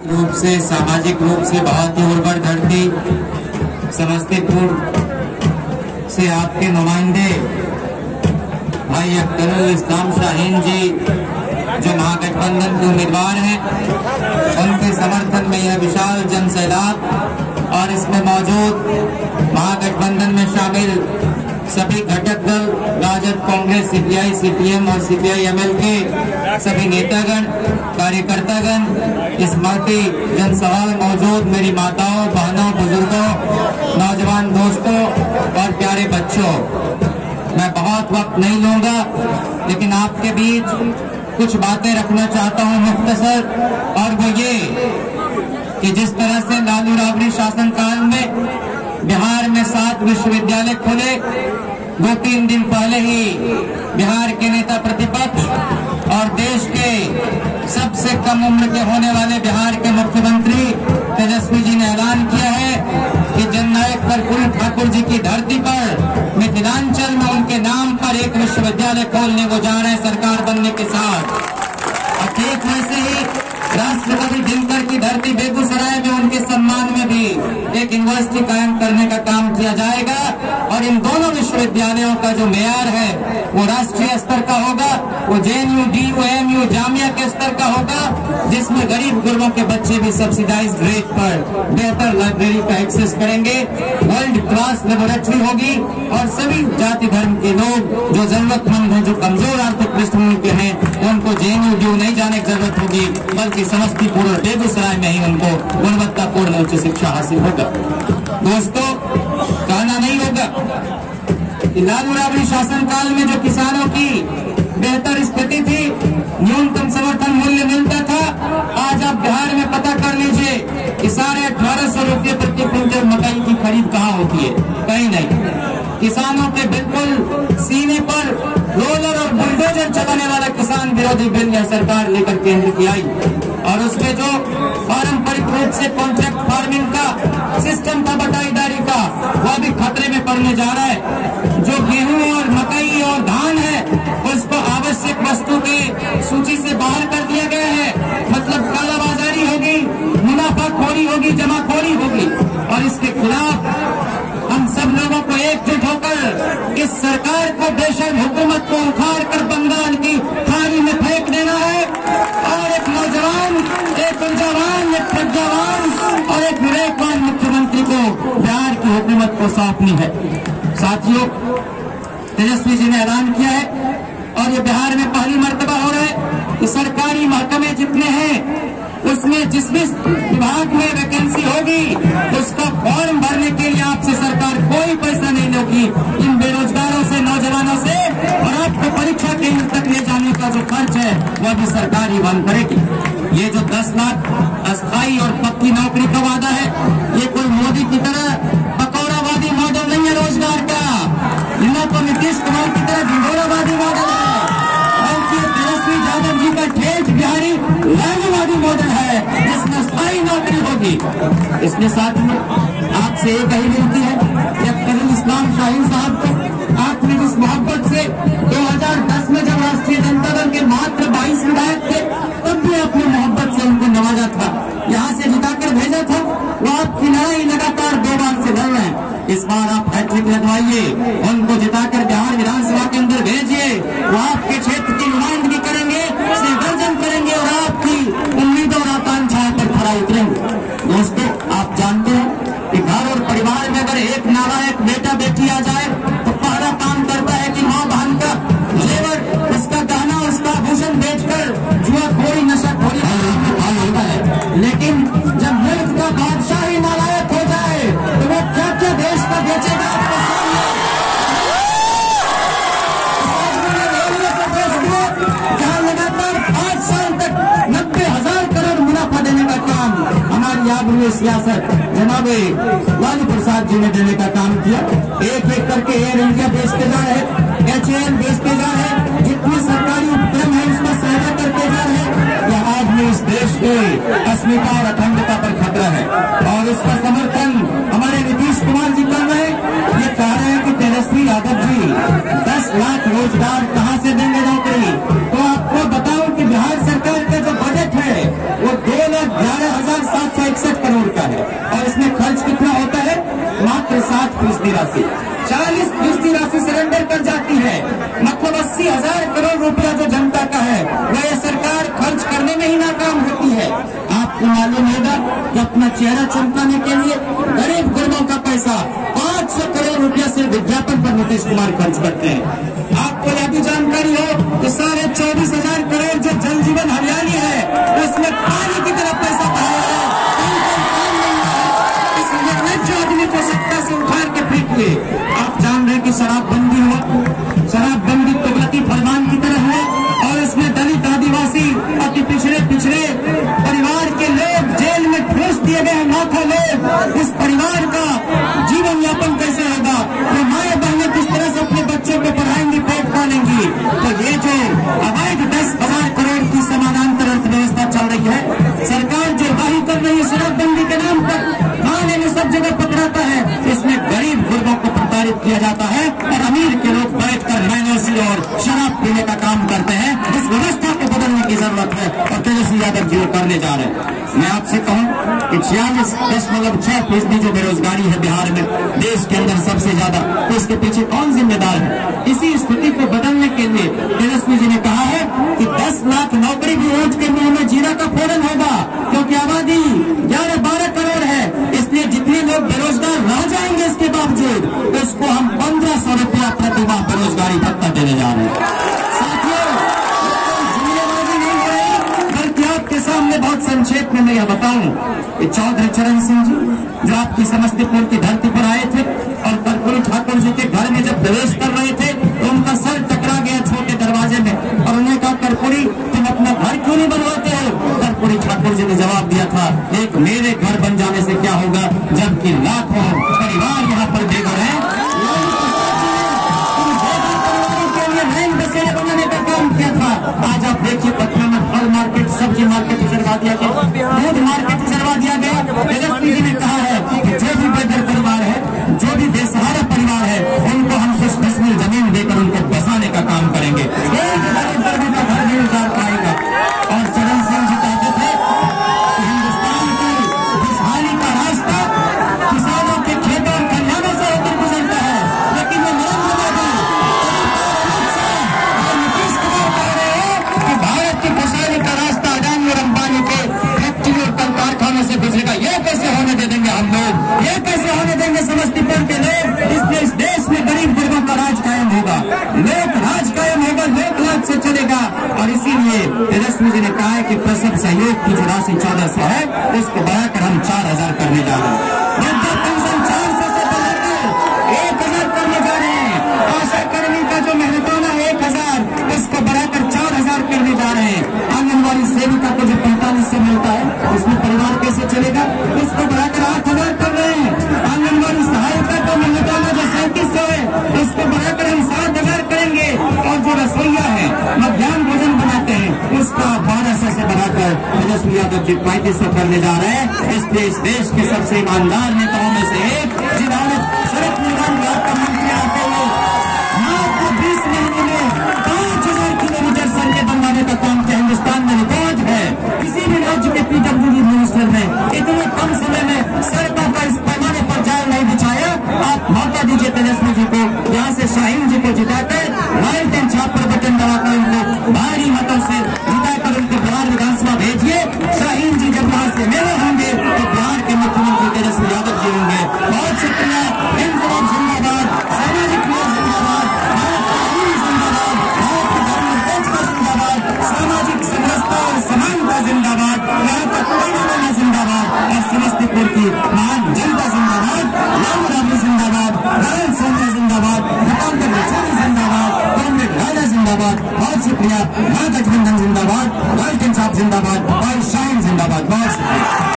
रूप से, सामाजिक रूप से बहुत ही उर्वर धरती समस्तीपुर से आपके नुमाइंदे भाई अख्तरुल इस्लाम शाहीन जी जो महागठबंधन के उम्मीदवार हैं, उनके समर्थन में यह विशाल जन सैलाब और इसमें मौजूद महागठबंधन में शामिल सभी घटक दल राजद, कांग्रेस, सीपीआई, सीपीएम और सीपीआई-एमएल के सभी नेतागण, कार्यकर्तागण इस महती जनसभा में मौजूद मेरी माताओं, बहनों, बुजुर्गों, नौजवान दोस्तों और प्यारे बच्चों, मैं बहुत वक्त नहीं लूंगा, लेकिन आपके बीच कुछ बातें रखना चाहता हूं मुख्तसर, और वो ये कि जिस तरह से लालू राबड़ी शासनकाल में बिहार में 7 विश्वविद्यालय खुले, 2-3 दिन पहले ही बिहार के नेता प्रतिपक्ष और देश के सबसे कम उम्र के होने वाले बिहार के मुख्यमंत्री तेजस्वी जी ने ऐलान किया है कि जननायक कर्पूरी ठाकुर जी की धरती पर मिथिलांचल में उनके नाम पर एक विश्वविद्यालय खोलने को जा रहे हैं सरकार बनने के साथ। और ठीक वैसे ही राष्ट्रपति दिनकर की धरती बेगूसराय में उनके सम्मान में भी एक यूनिवर्सिटी कायम करने का काम किया जाएगा, और इन दोनों विश्वविद्यालयों का जो मेयार है वो राष्ट्रीय स्तर का होगा, वो जेएनयू, डीयू, एएमयू, जामिया के स्तर का होगा, जिसमें गरीब गुरबों के बच्चे भी सब्सिडाइज्ड रेट पर बेहतर लाइब्रेरी का एक्सेस करेंगे, वर्ल्ड क्लास लेबोरेटरी होगी, और सभी जाति धर्म के लोग जो जरूरतमंद हैं, जो कमजोर आर्थिक पृष्ठभूमि के हैं, उनको जेएनयू, डीयू नहीं जाने की जरूरत होगी, बल्कि समस्तीपुर और बेगूसराय में ही उनको गुणवत्तापूर्ण उच्च शिक्षा हासिल होगा। दोस्तों, कहना नहीं होगा कि लालू राबड़ी शासनकाल में जो किसानों की बेहतर स्थिति थी, न्यूनतम समर्थन मूल्य मिलता था, आज आप बिहार में पता कर लीजिए कि 1850 रुपये प्रति क्विंटल मकई की खरीद कहाँ होती है, कहीं नहीं। किसानों के बिल्कुल सीने पर रोलर और बुलडोजर चलाने वाला किसान विरोधी बिल यह सरकार लेकर केंद्र की आई, और उसमें जो पारंपरिक रूप से कॉन्ट्रैक्ट फार्मिंग का सिस्टम था, बटाईदारी का, वह भी खतरे में पड़ने जा रहा है। जो गेहूं और मकई और धान है, उसको आवश्यक वस्तु के सूची से बाहर कर दिया गया है, मतलब कालाबाजारी होगी, मुनाफाखोरी होगी, जमाखोरी होगी, और इसके खिलाफ हम सब लोगों को एकजुट होकर इस सरकार को, बेशर्म हुकूमत को उखाड़ कर बंगाल की खाड़ी में फेंक देना है, और एक नौजवान, एक ऊर्जावान, एक प्रज्ञावान और एक विवेकवान मुख्यमंत्री को बिहार की हुकूमत को सौंपनी है। साथियों, तेजस्वी जी ने ऐलान किया है, और ये बिहार में पहली मर्तबा हो रहा है कि सरकारी महकमे जितने हैं उसमें जिस भी विभाग में वैकेंसी होगी उसका फॉर्म भरने के लिए आपसे सरकार कोई पैसा नहीं लेगी। इन बेरोजगारों से, नौजवानों से, और आपको परीक्षा केंद्र तक ले जाने का जो खर्च है वह भी सरकार ही वहन करेगी। ये जो 10 लाख अस्थायी और पक्की नौकरी का वादा है, ये कोई मोदी की तरह पकौड़ावादी मॉडल नहीं है रोजगार का, न तो नीतीश कुमार की तरह झंझोरावादी मॉडल है, बल्कि तेजस्वी यादव जी का ठेठ बिहारी लालूवादी मॉडल है, जिसमें स्थायी नौकरी होगी। इसके साथ में आपसे एक ही विनती है कि अख्तरुल इस्लाम शाहीन साहब को आपने जिस मोहब्बत से 2010 में जब राष्ट्रीय जनता दल के मात्र 22 विधायक थे, तब भी अपनी मोहब्बत से उनको नवाजा था, यहाँ से जिताकर भेजा था, वो आपकी लड़ाई लगातार 2 बार से लड़ रहे हैं। इस बार आप हैट्रिक लगवाइए, उनको जिताकर बिहार विधानसभा के अंदर भेजिए, वो आपके क्षेत्र की नुमाइंदगी करेंगे, से गर्जन करेंगे और आपकी उम्मीदों और आकांक्षाओं पर खरा उतरेंगे। दोस्तों, आप जानते हैं कि घर और परिवार में अगर एक नालायक बेटा बेटी आ जाए तो पहला काम करता है कि माँ बहन का जेवर, उसका गहना, उसका आभूषण बेचकर जुआखोरी, नशाखोरी होता है। लेकिन जब मुल्क का बादशाह ही नालायक हो जाए तो वो क्या क्या देश का बेचेगा आपको सामने। जहाँ लगातार 5 साल तक 90,000 करोड़ मुनाफा देने का काम हमारी आबरू सियासत जनाब लालू प्रसाद जी ने देने का काम किया। एक एक करके एयर इंडिया बेचते जा रहे, HAL बेचते जा रहे, जितने सरकारी उपक्रम है उसका सहायता करते जा रहे। यह आज में इस देश के अस्मिता और अखंडता पर खतरा है, और उसका समर्थन हमारे नीतीश कुमार जी कर रहे हैं। ये कह रहे हैं कि तेजस्वी यादव जी 10 लाख रोजगार कहाँ से देंगे नौकरी। तो आपको बताऊं कि बिहार सरकार का जो बजट है वो 2,11,000 12,761 करोड़ का है और इसमें खर्च कितना होता है? मात्र 60% राशि। 40% राशि सरेंडर कर जाती है। मतलब 80,000 करोड़ रुपया जो जनता का है वह यह सरकार खर्च करने में ही नाकाम होती है। आपको मालूम होगा कि अपना चेहरा चमकाने के लिए गरीब गुरबों का पैसा 500 करोड़ रुपया से विज्ञापन पर नीतीश कुमार खर्च करते हैं। आपको यह भी जानकारी हो कि 24,500 करोड़ जो जल जीवन हरियाली है उसमें पानी की तरफ पैसा बहाया है। जो आदमी को सत्ता से उठार के फेंकिए। आप जान रहे कि शराबबंदी हुआ, शराबबंदी तुगलकी फरमान की तरह है और इसमें दलित आदिवासी अति पिछड़े परिवार के लोग जेल में ठूस दिए गए लाखों लोग। इस परिवार का जीवन यापन कैसे होगा? ये माए बहनें किस तरह से अपने बच्चों को पढ़ाएंगी, पेट पालेंगी? तो ये जो अवैध 10,000 करोड़ की समानांतर अर्थव्यवस्था चल रही है, सरकार जो वाही कर रही है शराबबंदी के नाम पर, थाने में सब जगह पकड़ाता है। इसमें गरीब गुरबों को प्रताड़ित किया जाता है और अमीर के लोग बैठकर माइनोसी और शराब पीने का काम करते हैं। इस व्यवस्था को बदलने की जरूरत है और तेजस्वी यादव जी करने जा रहे हैं। मैं आपसे कहूं कि 46.6% जो बेरोजगारी है बिहार में, देश के अंदर सबसे ज्यादा, तो इसके पीछे कौन जिम्मेदार है? इसी स्थिति को बदलने के लिए तेजस्वी जी ने कहा है कि 10 लाख नौकरी भी ऊंट के मुंह में जीरा का फोरन होगा, क्योंकि आबादी 11-12 करोड़ है। इसलिए जितने लोग बेरोजगार रह जाएंगे इसके बावजूद, उसको हम 1,500 रुपया प्रति माह बेरोजगारी भत्ता देने जा रहे हैं। साथियों, जुमलेबाजी नहीं हो रही, बल्कि आपके सामने बहुत संक्षेप में मैं यह बताऊं कि चौधरी चरण सिंह जी जो आपकी समस्तीपुर की धरती पर आए थे और कर्पूरी ठाकुर जी के घर में जब प्रवेश कर रहे थे तो उनका सर टकरा गया छोटे दरवाजे में और उन्हें कहा, कर्पूरी तुम अपना घर क्यों नहीं बनवाते हो? कर्पूरी ठाकुर जी ने जवाब दिया था, एक मेरे घर बन जाने से क्या होगा जबकि लाखों परिवार यहाँ पर बेघर है। बनाने का काम किया था। आज आप देखिए पटना में फल मार्केट, सब्जी मार्केट उजरवा दिया गया, दूध मार्केट उजरवा दिया गया। तेजस्वी जी ने कहा है कि जो भी बेघर परिवार है, जो भी बेसहारा परिवार है, उनको हम कुछ डिसमिल जमीन देकर उनको बसाने का काम करेंगे। एक घर नहीं उतार पाएगा। और चरण सिंह जी कहते थे कि हिंदुस्तान की खुशहाली का रास्ता किसानों के खेतों और खलिहानों से होकर गुजरता है, लेकिन वो नरेंद्र मोदी और नीतीश कुमार कह रहे हैं कि भारत की खुशहाली का रास्ता अडानी और अंबानी के फैक्ट्री और कल कारखानों से गुजरेगा। ये कैसे होने दे देंगे हम लोग? ये कैसे होने देंगे समस्तीपुर के लोग? इसलिए इस देश में गरीब गुरबों का राज कायम होगा, लोक राज कायम होगा, लोक राज से चलेगा। और इसीलिए तेजस्वी जी ने कहा है कि प्रसव सहयोग की जो राशि 1,400 है उसको बढ़ाकर हम 4,000 करने जा रहे हैं। वृद्धा पेंशन 400 से बढ़ाकर 1,000 करने जा रहे हैं। आशा कर्मी का जो मेहनताना है 1,000, इसको बढ़ाकर 4,000 करने जा रहे हैं। आंगनबाड़ी सेविका को जो 4500 मिलता है उसमें परिवार कैसे चलेगा? इसको बढ़ाकर 8,000 कर रहे हैं। आंगनबाड़ी सहायिका का मेहनताना जो 3700 है उसको बढ़ाकर हम 7,000 करेंगे। और जो रसोईया है, मध्याह्न भोजन बनाते हैं, उसका 1,200 से बढ़ाकर तेजस्वी यादव जी 3500 करने जा रहे हैं। इसलिए इस देश के सबसे ईमानदार नेताओं में से एक, जिन्होंने सड़क निर्माण विभाग का मंत्री आते हुए मात्र 20 महीने में 5,000 किलोमीटर सड़कें बनवाने का काम किया, हिंदुस्तान में रिकॉर्ड है। किसी भी राज्य के PWD मिनिस्टर ने इतने कम समय में सड़कों का इस पैमाने पर जाल नहीं बिछाया। आप मौका दीजिए तेजस्वी जी को, यहाँ से शाहीन जी को जिताकर लाइट एंड छाप पर बटन दबाकर उनको भारी मतों से जिताकर उनको बिहार विधानसभा भेजिए। शाहीन जी जब वहां से मेरे होंगे तो बिहार के मुख्यमंत्री तेजस्वी यादव जी होंगे। बहुत शुक्रिया। इंकलाब जिंदाबाद, सामाजिक न्याय जिंदाबाद, भारत का कानून जिंदाबाद, भारत की धर्मनिरपेक्षता जिंदाबाद, सामाजिक समरसता और समानता जिंदाबाद, यहाँ का कोई न जिंदाबाद और समस्तीपुर की महान जनता जिंदाबाद, राम राम जिंदाबाद, राम सोनिया जिंदाबाद, दीपांकर लक्ष्मी जिंदाबाद, कांग्रेस राजा जिंदाबाद। बहुत शुक्रिया। महागठबंधन जिंदाबाद, लालटेन साहब जिंदाबाद और शाहीन जिंदाबाद। बहुत शुक्रिया।